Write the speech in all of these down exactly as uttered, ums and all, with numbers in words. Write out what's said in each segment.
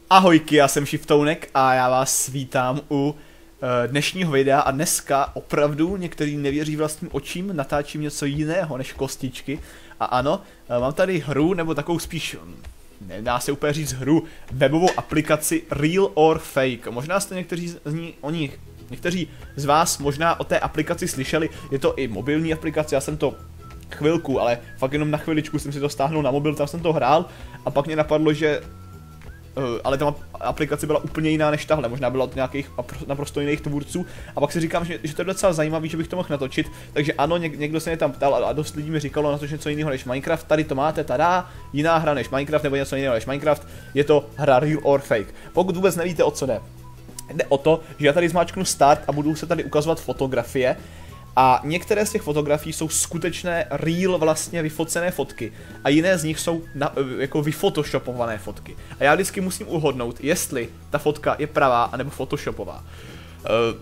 Ahojky, já jsem Shiftounek a já vás vítám u uh, dnešního videa a dneska opravdu někteří nevěří vlastním očím, natáčím něco jiného než kostičky a ano, uh, mám tady hru, nebo takovou spíš, nedá se úplně říct hru, webovou aplikaci Real or Fake. Možná jste někteří z ní, o ní, někteří z vás možná o té aplikaci slyšeli, je to i mobilní aplikace, já jsem to chvilku, ale fakt jenom na chviličku jsem si to stáhnul na mobil, tam jsem to hrál a pak mě napadlo, že Uh, ale ta aplikace byla úplně jiná než tahle, možná byla od nějakých naprosto jiných tvůrců a pak si říkám, že, že to je docela zajímavý, že bych to mohl natočit, takže ano, něk, někdo se mě tam ptal a dost lidí mi říkalo natočit něco jiného než Minecraft, tady to máte, tada, jiná hra než Minecraft nebo něco jiného než Minecraft, je to hra Real or Fake. Pokud vůbec nevíte, o co jde, jde o to, že já tady zmáčknu start a budu se tady ukazovat fotografie. A některé z těch fotografií jsou skutečné real vlastně vyfocené fotky a jiné z nich jsou na, jako vyfotoshopované fotky. A já vždycky musím uhodnout, jestli ta fotka je pravá anebo photoshopová. Uh,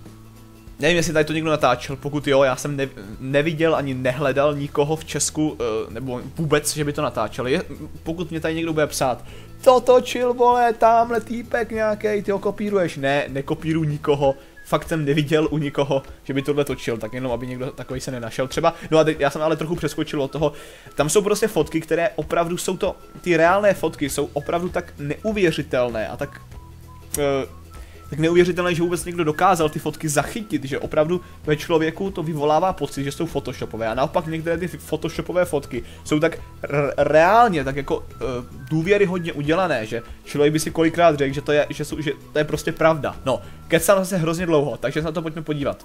nevím, jestli tady to někdo natáčel, pokud jo, já jsem ne, neviděl ani nehledal nikoho v Česku, uh, nebo vůbec, že by to natáčel. Je, pokud mě tady někdo bude psát, to točil, vole, tamhle týpek nějakej, ty ho kopíruješ. Ne, nekopíruj nikoho. Fakt jsem neviděl u nikoho, že by tohle točil, tak jenom aby někdo takový se nenašel třeba. No a teď já jsem ale trochu přeskočil od toho. Tam jsou prostě fotky, které opravdu jsou to, ty reálné fotky jsou opravdu tak neuvěřitelné a tak, uh, tak neuvěřitelné, že vůbec někdo dokázal ty fotky zachytit, že opravdu ve člověku to vyvolává pocit, že jsou photoshopové. A naopak některé ty photoshopové fotky jsou tak reálně, tak jako uh, důvěryhodně udělané, že člověk by si kolikrát řekl, že to je, že, jsou, že to je prostě pravda. No, kecám zase hrozně dlouho, takže se na to pojďme podívat.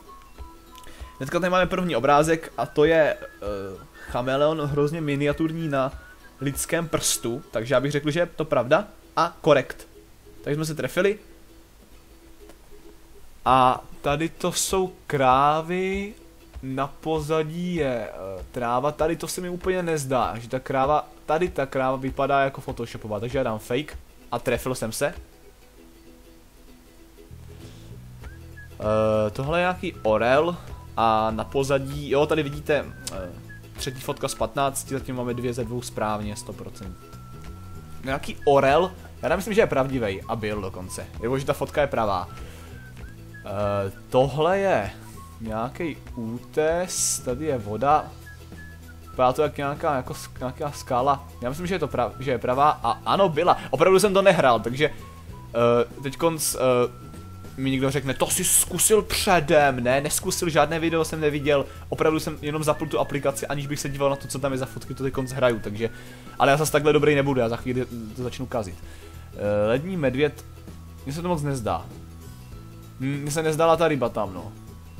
Dneska tady máme první obrázek a to je uh, chameleon hrozně miniaturní na lidském prstu, takže já bych řekl, že je to pravda a korekt. Takže jsme se trefili. A tady to jsou krávy, na pozadí je uh, tráva, tady to se mi úplně nezdá, že ta kráva, tady ta kráva vypadá jako photoshopová, takže já dám fake a trefil jsem se. Uh, tohle je nějaký orel a na pozadí, jo, tady vidíte uh, třetí fotka z patnácti, zatím máme dvě ze dvou správně, sto procent. Nějaký orel, já myslím, že je pravdivý a byl dokonce, nebo že ta fotka je pravá. Uh, tohle je nějaký útes, tady je voda, vypadá to jak nějaká, jako, nějaká skála, já myslím, že je to prav, že je pravá a ano, byla, opravdu jsem to nehrál, takže uh, teďkonc uh, mi někdo řekne, to jsi zkusil předem, ne, neskusil, žádné video jsem neviděl, opravdu jsem jenom zapl tu aplikaci, aniž bych se díval na to, co tam je za fotky, to teďkonc hraju, takže, ale já zase takhle dobrý nebudu, já za chvíli to začnu kazit. Uh, lední medvěd, mně se to moc nezdá. Mně se nezdala ta ryba tam, no.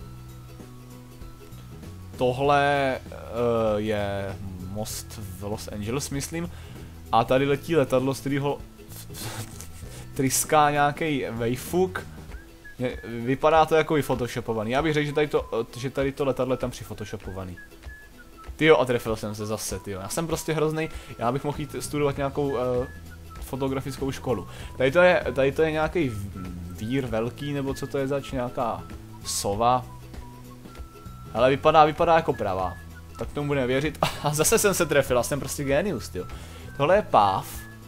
Tohle uh, je most v Los Angeles, myslím. A tady letí letadlo, z kterého tryská nějaký vejfuk. Vypadá to jako vyfotoshopovaný. Já bych řekl, že tady to, že tady to letadlo je tam přifotoshopovaný. Tyjo, a trefil jsem se zase, tyjo. Já jsem prostě hrozný, já bych mohl jít studovat nějakou uh, fotografickou školu. Tady to je, tady to je nějaký vír velký, nebo co to je zač, nějaká sova. Ale vypadá, vypadá jako pravá. Tak tomu budeme věřit. A zase jsem se trefil, jsem prostě genius, tyjo. Tohle je páv.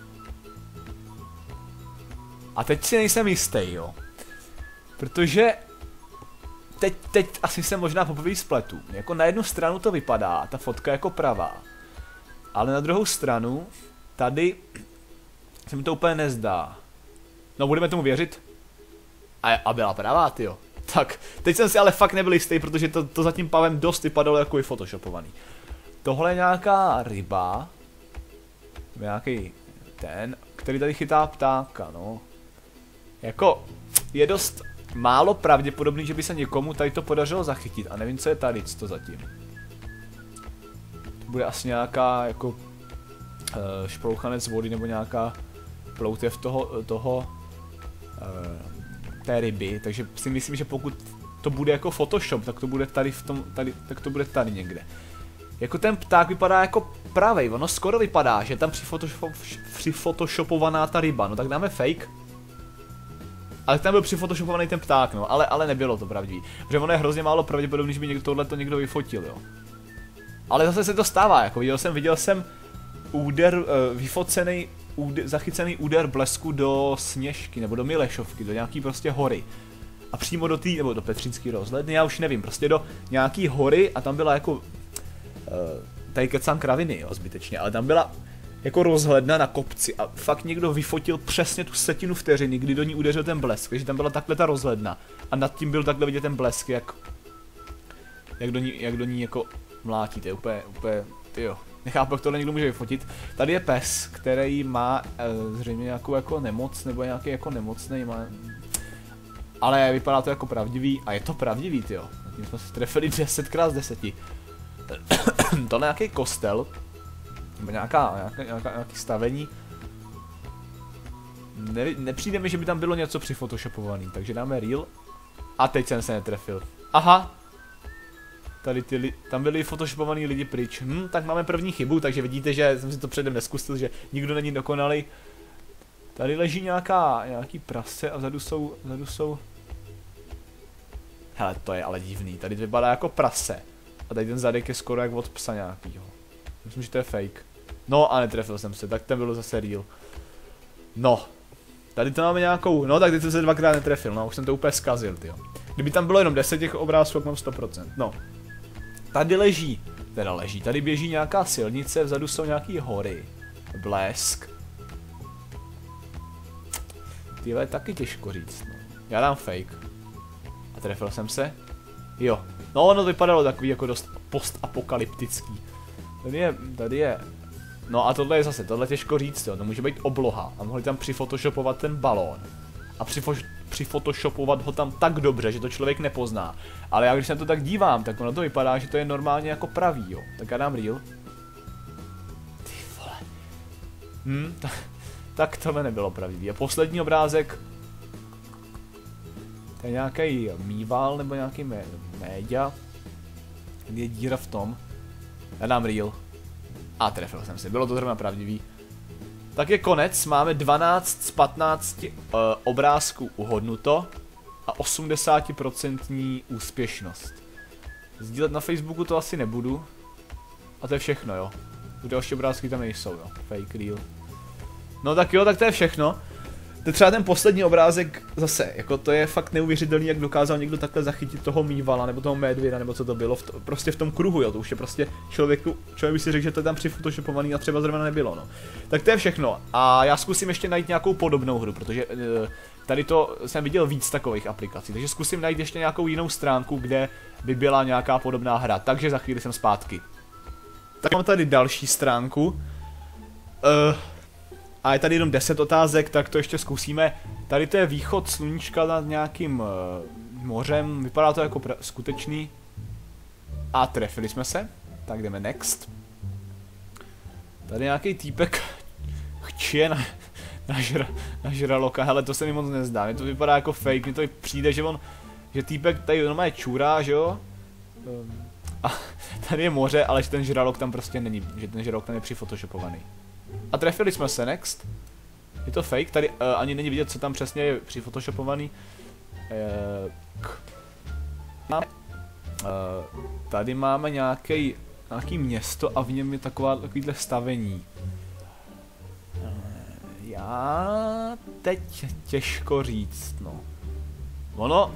A teď si nejsem jistý, jo. Protože teď, teď asi se možná poprvé spletu. Jako na jednu stranu to vypadá, ta fotka jako pravá. Ale na druhou stranu, tady se mi to úplně nezdá. No, budeme tomu věřit. A, a byla pravá, tyjo. Tak, teď jsem si ale fakt nebyl jistý, protože to, to za tím pavem dost vypadalo jako i photoshopovaný. Tohle je nějaká ryba. Nějaký ten, který tady chytá ptáka, no. Jako, je dost málo pravděpodobný, že by se někomu tady to podařilo zachytit. A nevím, co je tady, co to zatím. To bude asi nějaká, jako, uh, šplouchanec vody, nebo nějaká ploutev toho, toho uh, té ryby, takže si myslím, že pokud to bude jako Photoshop, tak to bude tady v tom, tady, tak to bude tady někde. Jako ten pták vypadá jako pravej, ono skoro vypadá, že je tam přifotoshopovaná ta ryba, no tak dáme fake. Ale tam byl přifotoshopovaný ten pták, no, ale, ale nebylo to pravdivý, protože ono je hrozně málo pravděpodobný, že by někdo tohleto někdo vyfotil, jo. Ale zase se to stává, jako viděl jsem, viděl jsem úder uh, vyfocený úde, zachycený úder blesku do Sněžky, nebo do Milešovky, do nějaký prostě hory. A přímo do té, nebo do Petřínský rozhledny, já už nevím, prostě do nějaký hory a tam byla jako, uh, tady kecám kraviny, jo, zbytečně, ale tam byla jako rozhledna na kopci a fakt někdo vyfotil přesně tu setinu vteřiny, kdy do ní udeřil ten blesk, takže tam byla takhle ta rozhledna a nad tím byl takhle vidět ten blesk, jak, jak do ní, jak do ní jako mlátí, to je úplně, úplně, tyjo. Nechápu, jak tohle někdo může vyfotit. Tady je pes, který má uh, zřejmě nějakou jako nemoc, nebo nějaký jako nemocný, má... Ale vypadá to jako pravdivý, a je to pravdivý, tyjo. Tím jsme se trefili deset krát z deseti. Tohle je nějaký kostel, nebo nějaká, nějaká, nějaká, nějaký stavení. Ne, nepřijde mi, že by tam bylo něco přifotoshopovaný, takže dáme real. A teď jsem se netrefil. Aha! Tady ty li tam byli photoshopovaný lidi pryč. Hm, tak máme první chybu, takže vidíte, že jsem si to předem neskusil, že nikdo není dokonalý. Tady leží nějaká, nějaký prase a vzadu jsou, vzadu jsou... Hele, to je ale divný, tady to vypadá jako prase. A tady ten zadek je skoro jak od psa nějakýho. Myslím, že to je fake. No a netrefil jsem se, tak ten byl zase real. No. Tady to máme nějakou, no tak teď jsem se dvakrát netrefil, no už jsem to úplně zkazil, tyjo. Kdyby tam bylo jenom deset těch obrázků, tak mám sto procent, no. Tady leží, teda leží, tady běží nějaká silnice, vzadu jsou nějaký hory. Blesk. Tyhle je taky těžko říct, no. Já dám fake. A trefil jsem se? Jo. No ono to vypadalo takový jako dost postapokalyptický. Tady je, tady je... No a tohle je zase, tohle těžko říct, jo. To může být obloha. A mohli tam přifotoshopovat ten balón. A přifotoshopovat ho tam tak dobře, že to člověk nepozná. Ale já když se na to tak dívám, tak ono to vypadá, že to je normálně jako pravý, jo. Tak já dám real. Ty vole. Hm, tak, tak tohle nebylo pravý. A poslední obrázek. To je nějaký mýval nebo nějaký mé média. Je díra v tom. Já dám real. A trefil jsem se, bylo to zrovna pravdivý. Tak je konec, máme dvanáct z patnácti uh, obrázků uhodnuto a osmdesát procent úspěšnost. Sdílet na Facebooku to asi nebudu. A to je všechno, jo. Ty další obrázky tam nejsou, jo. Fake, real. No tak jo, tak to je všechno. To třeba ten poslední obrázek zase, jako to je fakt neuvěřitelný, jak dokázal někdo takhle zachytit toho mývala, nebo toho medvěda, nebo co to bylo, v to, prostě v tom kruhu, jo, to už je prostě člověku, člověk by si řekl, že to je tam přifotoshopovaný a třeba zrovna nebylo, no. Tak to je všechno a já zkusím ještě najít nějakou podobnou hru, protože e, tady to jsem viděl víc takových aplikací, takže zkusím najít ještě nějakou jinou stránku, kde by byla nějaká podobná hra, takže za chvíli jsem zpátky. Tak mám tady další stránku. Uh, A je tady jenom deset otázek, tak to ještě zkusíme. Tady to je východ sluníčka nad nějakým uh, mořem, vypadá to jako skutečný. A trefili jsme se, tak jdeme next. Tady nějaký týpek chčije na, na, žra, na žraloka, hele to se mi moc nezdá, mně to vypadá jako fake, mně to přijde, že on, že týpek tady normálně čůrá, že jo? Um, a tady je moře, ale že ten žralok tam prostě není, že ten žralok tam je přifotoshopovaný. A trefili jsme se, next. Je to fake, tady uh, ani není vidět, co tam přesně je přifotoshopovaný. Uh, uh, tady máme nějaký, nějaký město a v něm je taková, takovýhle stavení. Uh, já teď těžko říct, no. Ono...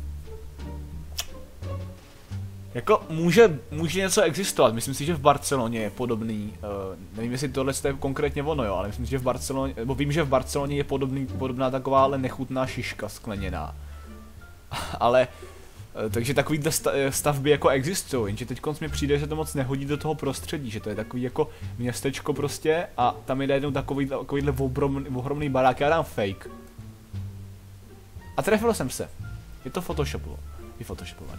Jako může, může něco existovat, myslím si, že v Barceloně je podobný, uh, nevím jestli tohle je konkrétně ono jo, ale myslím si, že v Barceloně, nebo vím, že v Barceloně je podobný, podobná taková ale nechutná šiška skleněná. Ale, uh, takže takovýhle stavby jako existují, jenže teď mi přijde, že se to moc nehodí do toho prostředí, že to je takový jako městečko prostě a tam je najednou takový, takovýhle ohromný, ohromný barák, já dám fake. A trefil jsem se, je to photoshopovo, je photoshopovaný.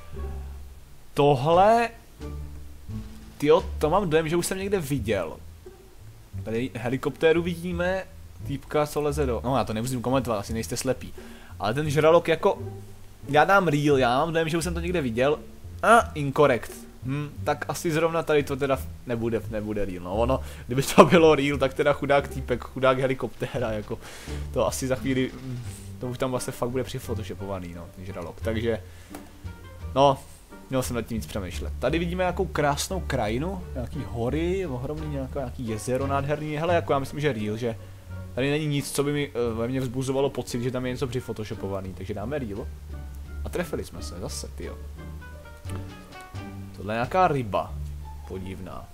Tohle, tyjo, to mám dojem, že už jsem někde viděl. Tady helikoptéru vidíme, týpka, co leze do... No já to nemusím komentovat, asi nejste slepí. Ale ten žralok jako... Já dám real, já mám dojem, že už jsem to někde viděl. A incorrect. Hm, tak asi zrovna tady to teda nebude, nebude real, no ono, kdyby to bylo real, tak teda chudák týpek, chudák helikoptéra, jako... To asi za chvíli... To už tam vlastně fakt bude přifotoshopovaný, no, ten žralok, takže... No... měl jsem nad tím víc přemýšlet. Tady vidíme nějakou krásnou krajinu, nějaký hory, ohromný nějaký, nějaký jezero nádherný, hele jako já myslím, že real, že tady není nic, co by mi uh, ve mně vzbuzovalo pocit, že tam je něco přifotoshopovaný, takže dáme real. A trefili jsme se, zase, tyjo. Tohle je nějaká ryba, podivná.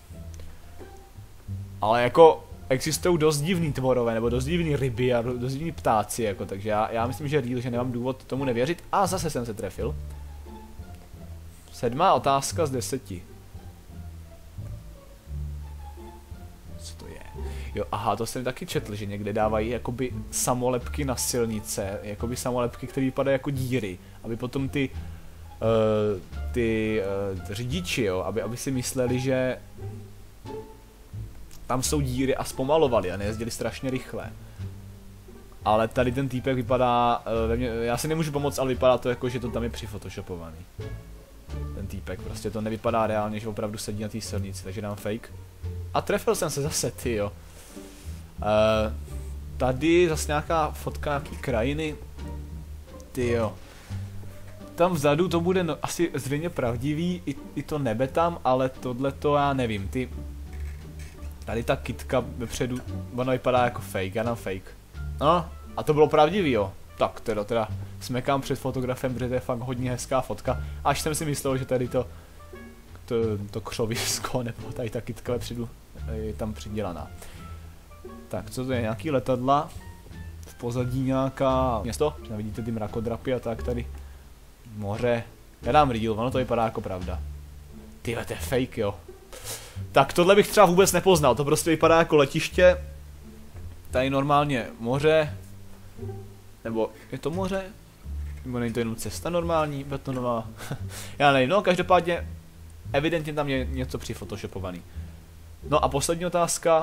Ale jako existují dost divný tvorové, nebo dost divný ryby a dost divný ptáci, jako, takže já, já myslím, že real, že nemám důvod tomu nevěřit. A zase jsem se trefil. Sedmá otázka z deseti. Co to je? Jo, aha, to jsem taky četl, že někde dávají jakoby samolepky na silnice, jakoby samolepky, které vypadají jako díry, aby potom ty uh, ty uh, řidiči, jo, aby, aby si mysleli, že tam jsou díry a zpomalovali a nejezdili strašně rychle. Ale tady ten týpek vypadá, uh, já si nemůžu pomoct, ale vypadá to jako, že to tam je připhotoshopovaný. Ten týpek, prostě to nevypadá reálně, že opravdu sedí na té silnici, takže dám fake. A trefil jsem se zase, ty jo. Uh, tady zase nějaká fotka nějaký krajiny. Ty jo. Tam vzadu to bude no, asi zřejmě pravdivý, i, i to nebe tam, ale tohle to já nevím, ty... Tady ta kytka vepředu, ono vypadá jako fake, já dám fake. No, a to bylo pravdivý, jo. Tak teda, teda smekám před fotografem, protože to je fakt hodně hezká fotka. Až jsem si myslel, že tady to, to, to křovisko, nebo tady ta kytka vepředu je tam přidělaná. Tak, co to je, nějaký letadla, v pozadí nějaká město, že vidíte ty mrakodrapy a tak tady. Moře, já dám real, ono to vypadá jako pravda. Tyhle, to je fake, jo. Tak tohle bych třeba vůbec nepoznal, to prostě vypadá jako letiště. Tady normálně moře. Nebo je to moře? Nebo není to jenom cesta normální, betonová? Já nevím, no každopádně evidentně tam je něco připhotoshopovaný. No a poslední otázka.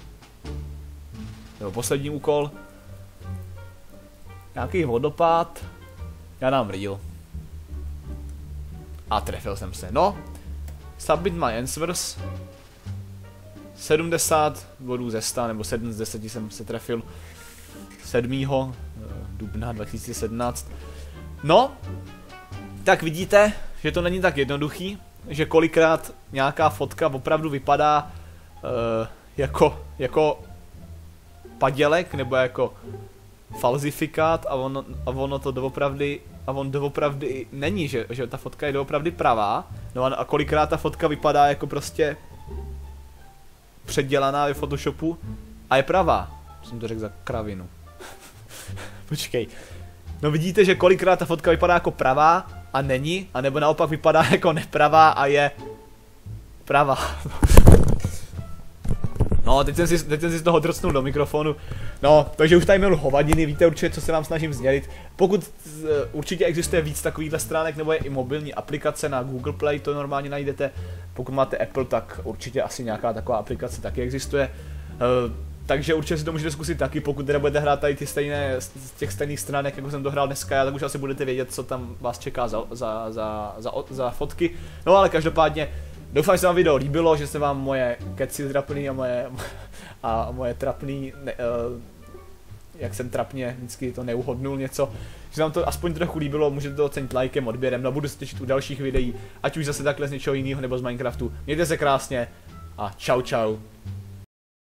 Nebo poslední úkol. Nějaký vodopád. Já dám real. A trefil jsem se, no. Submit my answers. sedmdesát bodů ze sta, nebo sedm z deseti jsem se trefil. sedmého dubna dva tisíce sedmnáct. No, tak vidíte, že to není tak jednoduchý, že kolikrát nějaká fotka opravdu vypadá uh, jako, jako padělek, nebo jako falzifikát a ono, a ono to doopravdy, a on doopravdy není, že, že ta fotka je doopravdy pravá, no a, a kolikrát ta fotka vypadá jako prostě předělaná ve Photoshopu a je pravá. Jsem to řekl za kravinu. Počkej. No vidíte, že kolikrát ta fotka vypadá jako pravá a není, anebo naopak vypadá jako nepravá a je pravá. No, teď jsem si, teď jsem si z toho drcnul do mikrofonu. No, takže už tady milu hovadiny, víte určitě, co se vám snažím sdělit. Pokud uh, určitě existuje víc takovýchhle stránek, nebo je i mobilní aplikace na Google Play, to normálně najdete. Pokud máte Apple, tak určitě asi nějaká taková aplikace taky existuje. Uh, takže určitě si to můžete zkusit taky, pokud teda budete hrát tady ty stejné, z těch stejných stránek, jako jsem to hrál dneska, tak už asi budete vědět, co tam vás čeká za, za, za, za, za fotky. No ale každopádně, doufám, že se vám video líbilo, že se vám moje keci trapný a moje, a moje trapný, ne, uh, jak jsem trapně vždycky to neuhodnul něco, že vám to aspoň trochu líbilo, můžete to ocenit lajkem, odběrem, no budu se těšit u dalších videí, ať už zase takhle z něčeho jiného nebo z Minecraftu. Mějte se krásně a čau čau.